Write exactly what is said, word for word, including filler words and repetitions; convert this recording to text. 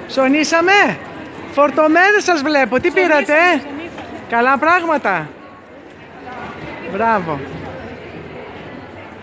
Ψωνίσαμε. Φορτωμένες σας βλέπω. Τι πήρατε? Καλά πράγματα. Μπράβο.